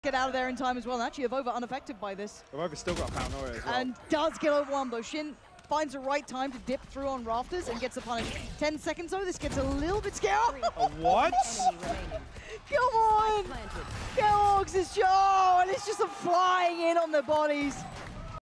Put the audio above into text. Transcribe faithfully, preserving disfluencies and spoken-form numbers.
get out of there in time as well. And actually, Evover unaffected by this. Evover's still got paranoia as well. And does get overwhelmed though. Shin finds the right time to dip through on rafters and gets the punish. Ten seconds though, this gets a little bit scary. A what? Come on! KELOQZ is Joe, and it's just a flying in on their bodies.